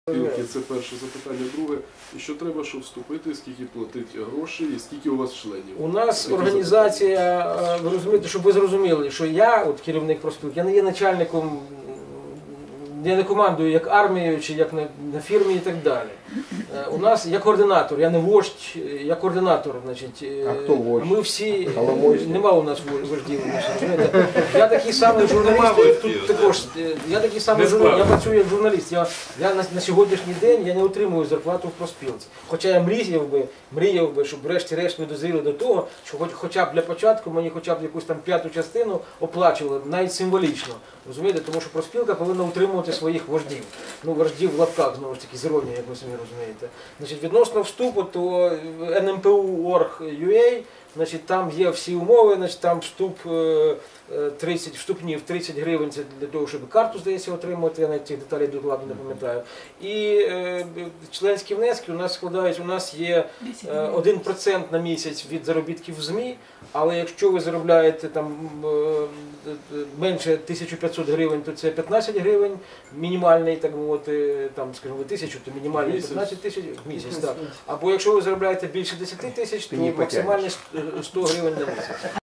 Спілки – це перше запитання. Друге, і що треба, щоб вступити, скільки платить грошей і скільки у вас членів? У нас організація, ви розумієте, щоб ви зрозуміли, що я, от керівник профспілки, я не є начальником, я не командую як армією чи як на фірмі і так далі. У нас я координатор, я не вождь, я координатор. Значить, а хто вождь? Ми всі, нема у нас вождів. Я такий самий журналіст, тут також, я такий самий журналіст, я працюю як журналіст. Я на сьогоднішній день я не отримую зарплату в профспілці. Хоча я мріяв би, щоб врешті-решт ми дозріли до того, що хоча б для початку мені хоча б якусь там 5-ту частину оплачували, навіть символічно. Розумієте, тому що профспілка повинна утримувати своїх вождів. Ну, вождів в лапках, знову ж таки, з іронією, як ви самі розумієте. Значить, відносно вступу, то NMPU.org.ua, значить, там є всі умови, значить, там вступнів 30 гривень, це для того, щоб карту, здається, отримати, я навіть цих деталей докладно не пам'ятаю. І членські внески у нас складають, у нас є 1% на місяць від заробітків в ЗМІ, але якщо ви заробляєте там менше 1500 гривень, то це 15 гривень, мінімальний, так мовити, там, скажімо, 1000, то мінімальний 15 тисяч в місяць. Так. Або якщо ви заробляєте більше 10 тисяч, то максимальний 100 гривень на місяць.